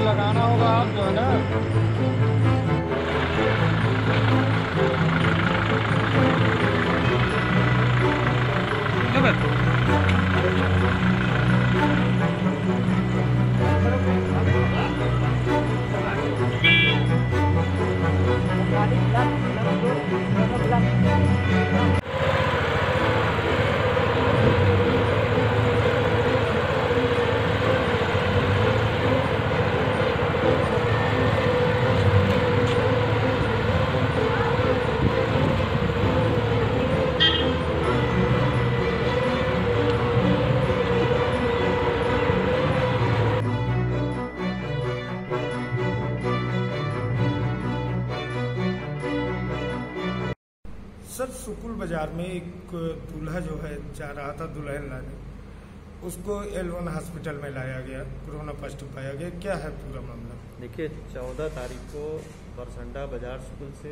लगाना होगा आप जो है ना। सर सुकुल बाजार में एक दूल्हा जो है जा रहा था दुल्हन लाने, उसको L1 हॉस्पिटल में लाया गया, कोरोना पॉजिटिव पाया गया। क्या है पूरा मामला? देखिए 14 तारीख को बरसंडा बाजार स्कूल से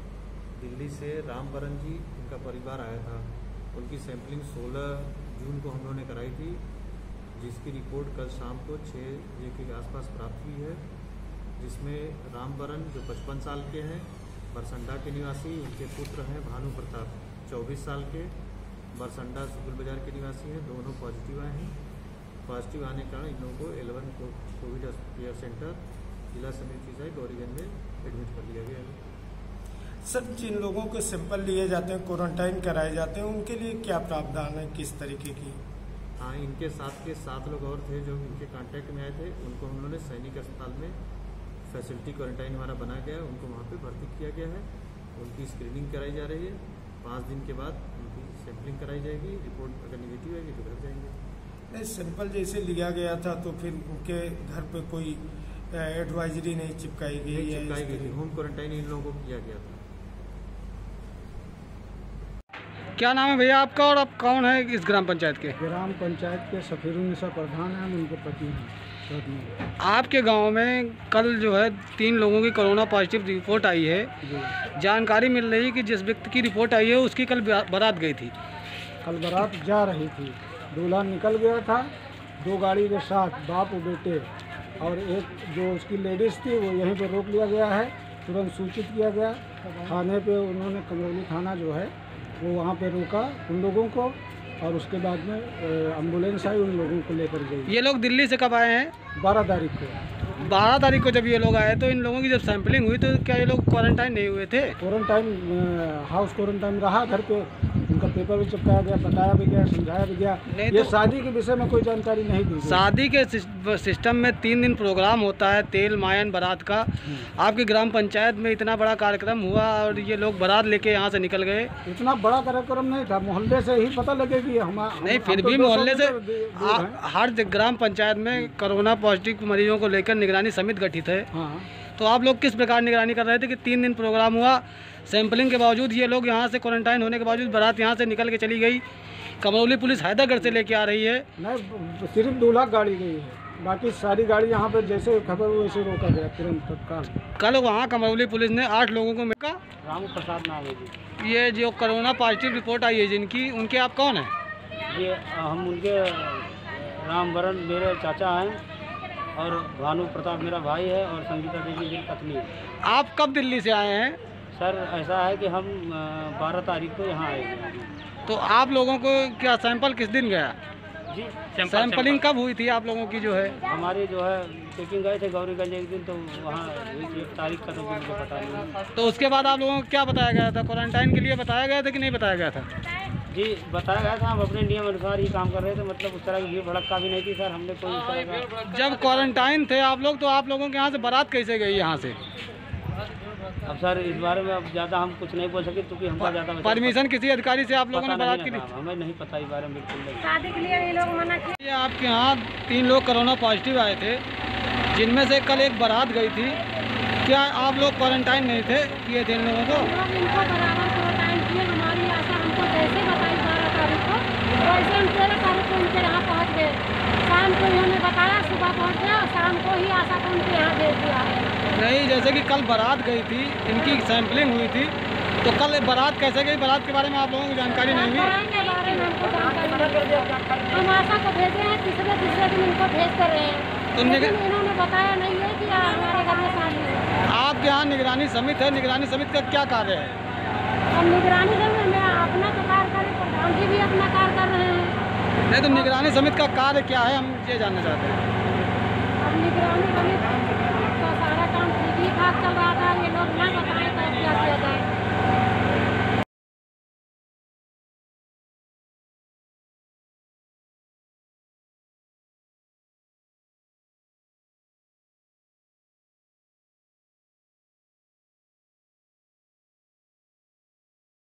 दिल्ली से रामबरन जी उनका परिवार आया था। उनकी सैंपलिंग 16 जून को हम लोगों ने कराई थी, जिसकी रिपोर्ट कल शाम को 6 बजे के आसपास प्राप्त हुई है, जिसमें रामबरन जो 55 साल के हैं, बरसंडा के निवासी, उनके पुत्र हैं भानु प्रताप 24 साल के, बरसंडा सुकुल बाजार के निवासी हैं, दोनों पॉजिटिव आए हैं। पॉजिटिव आने के कारण इन लोगों को L1 कोविड केयर सेंटर जिला समिति से गौरीगंज में एडमिट कर लिया गया है। सर जिन लोगों के सैंपल लिए जाते हैं, क्वारंटाइन कराए जाते हैं, उनके लिए क्या प्रावधान है, किस तरीके की? हाँ, इनके साथ के 7 लोग और थे जो इनके कांटेक्ट में आए थे, उनको हम लोगों ने सैनिक अस्पताल में फैसिलिटी क्वारंटाइन हमारा बनाया गया है, उनको वहाँ पे भर्ती किया गया है। उनकी स्क्रीनिंग कराई जा रही है। 5 दिन के बाद उनकी सैंपलिंग कराई जाएगी, रिपोर्ट अगर निगेटिव आएगी तो घर जाएंगे। नहीं, सैंपल जैसे लिया गया था तो फिर उनके घर पे कोई एडवाइजरी नहीं चिपकाई गई? चिपकाई गई थी, होम क्वारंटाइन इन लोगों को किया गया था। क्या नाम है भैया आपका और आप कौन है इस ग्राम पंचायत के? ग्राम पंचायत के सफीरुन्निसा प्रधान हैं, उनके पति हैं। आपके गांव में कल जो है 3 लोगों की कोरोना पॉजिटिव रिपोर्ट आई है। जानकारी मिल रही है कि जिस व्यक्ति की रिपोर्ट आई है उसकी कल बारात गई थी। कल बारात जा रही थी, दूल्हा निकल गया था 2 गाड़ी के साथ, बाप और बेटे, और एक जो उसकी लेडीज़ थी वो यहीं पर रोक लिया गया है। तुरंत सूचित किया गया थाने पे, उन्होंने कमरौली थाना जो है वो वहाँ पे रोका उन लोगों को, और उसके बाद में एम्बुलेंस आई, उन लोगों को लेकर गई। ये लोग दिल्ली से कब आए हैं? 12 तारीख को। 12 तारीख को जब ये लोग आए तो इन लोगों की जब सैंपलिंग हुई तो क्या ये लोग क्वारंटाइन नहीं हुए थे? क्वारंटाइन, हाउस क्वारंटाइन रहा घर पे, उनका पेपर भी चिपकाया गया, बताया भी गया, समझाया भी गया। ये तो शादी के विषय में कोई जानकारी नहीं दी। शादी के सिस्टम में 3 दिन प्रोग्राम होता है, तेल मायन बारात का। आपकी ग्राम पंचायत में इतना बड़ा कार्यक्रम हुआ और ये लोग बारात लेके यहाँ से निकल गए। इतना बड़ा कार्यक्रम नहीं था, मोहल्ले से ही पता लगे कि नहीं, फिर भी मोहल्ले से हर ग्राम पंचायत में कोरोना पॉजिटिव मरीजों को लेकर निगरानी समिति गठित है। हाँ। तो आप लोग किस प्रकार निगरानी कर रहे थे कि 3 दिन प्रोग्राम हुआ, सैंपलिंग के बावजूद ये लोग यहाँ से क्वारंटाइन होने के बावजूद बारात यहाँ से निकल के चली गई। कमरौली पुलिस हैदरगढ़ से लेके आ रही है। नहीं, सिर्फ दूल्हा गाड़ी गई है, बाकी सारी गाड़ी यहाँ पर जैसे खबर हुई वैसे रोका गया तुरंत तत्काल। कल वहाँ कमरौली पुलिस ने 8 लोगों को मिला। राम प्रसाद नाम है जी। ये जो कोरोना पॉजिटिव रिपोर्ट आई है जिनकी, उनके आप कौन हैं? ये हम उनके रामबरन मेरे चाचा हैं, और भानु प्रताप मेरा भाई है, और संगीता देवी मेरी पत्नी है। आप कब दिल्ली से आए हैं? सर ऐसा है कि हम 12 तारीख को यहाँ आए हैं। तो आप लोगों को क्या सैंपल किस दिन गया जी? सैंपलिंग कब हुई थी आप लोगों की जो है? हमारे जो है चेकिंग गए थे गौरीगंज एक दिन, तो वहाँ 1 तारीख का तो मुझे पता नहीं। तो उसके बाद आप लोगों को क्या बताया गया था? क्वारंटाइन के लिए बताया गया था कि नहीं बताया गया था? जी बताया गया था, हम अपने नियम अनुसार ही काम कर रहे थे, मतलब उस तरह की भीड़ भड़का भी नहीं थी सर। हमने कोई उस तरह का, जब क्वारंटाइन थे आप लोग, तो आप लोगों के यहाँ से बारात कैसे गई यहाँ से? अब सर इस बारे में अब ज़्यादा हम कुछ नहीं बोल सके, क्योंकि हमको ज़्यादा परमिशन किसी अधिकारी से आप लोगों ने बारात की थी? हमें नहीं पता इस बारे में, बिल्कुल नहीं। शादी के लिए ये लोग मना किए। आपके यहाँ 3 लोग कोरोना पॉजिटिव आए थे, जिनमें से कल एक बारात गई थी। क्या आप लोग क्वारंटाइन नहीं थे किए थे इन लोगों को? इनको बराबर क्वारंटाइन किए। हमारी आशा हमको जैसे बताई 12 तारीख को, वैसे हम 13 तारीख को उनके यहाँ पहुँच गए। शाम को इन्होंने बताया, सुबह पहुँच गया, और शाम को ही आशा को उनके यहाँ भेज दिया है। नहीं, जैसे कि कल बारात गई थी, इनकी सैंपलिंग हुई थी, तो कल बारात कैसे गई? बारात के बारे में आप लोगों को जानकारी नहीं हुई? के बारे में हमको जानकारी नहीं। हम आशा को भेजे हैं, तीसरे दिन इनको भेज कर रहे हैं। तो इन्होंने बताया नहीं है कि हमारे घर में शादी है। आपके यहाँ निगरानी समिति है, निगरानी समिति का क्या कार्य है? और निगरानी समिति में अपना तो कार्य करें, प्रधान जी भी अपना कार्य कर रहे हैं। नहीं तो निगरानी समिति का कार्य क्या है, हम ये जानना चाहते हैं।